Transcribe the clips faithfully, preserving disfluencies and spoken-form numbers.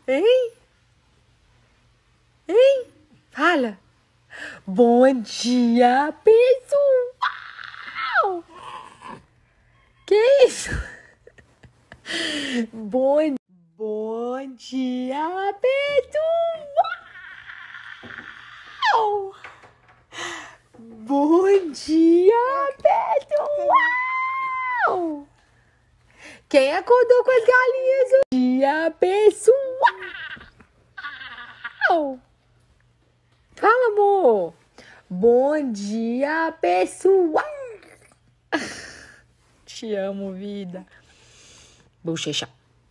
Hein? Hein? Fala. Bom dia, pessoal! Que isso? Bom, bom dia, pessoal! Bom dia, pessoal! Quem acordou com as galinhas? Bom dia, pessoal! Fala, amor! Bom dia, pessoal! Te amo, vida. Bochecha.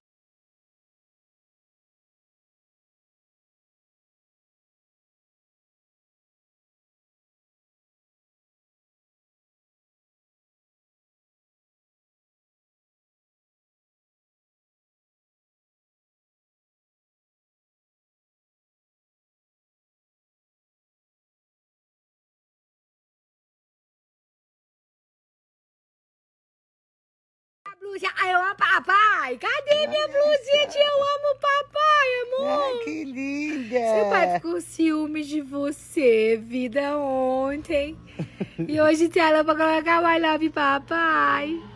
Blusinha, eu amo papai. Cadê minha blusinha de eu amo papai, amor? Ah, que linda! Seu pai ficou com ciúme de você, vida, ontem. E hoje tem ela pra colocar I love papai.